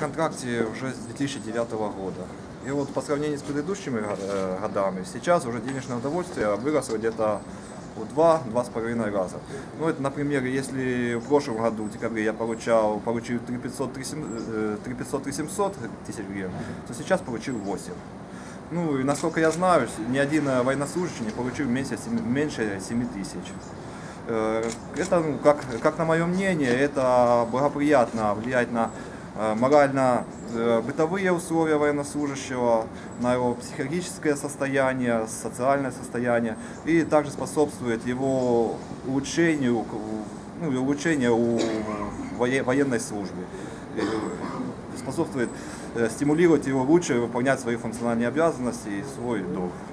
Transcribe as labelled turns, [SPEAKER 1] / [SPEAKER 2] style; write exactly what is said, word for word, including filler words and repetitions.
[SPEAKER 1] контракте уже с две тысячи девятого года. И вот по сравнению с предыдущими годами, сейчас уже денежное удовольствие выросло где-то в два-два с половиной раза. Ну, это, например, если в прошлом году, в декабре, я получал, получил три пятьсот — три семьсот тысяч гривен, то сейчас получил восемь. Ну, и насколько я знаю, ни один военнослужащий не получил меньше, меньше семи тысяч. Это, ну, как, как на мое мнение, это благоприятно влияет на морально-бытовые условия военнослужащего, на его психологическое состояние, социальное состояние, и также способствует его улучшению, ну, улучшению у военной службы, способствует стимулировать его лучше выполнять свои функциональные обязанности и свой долг.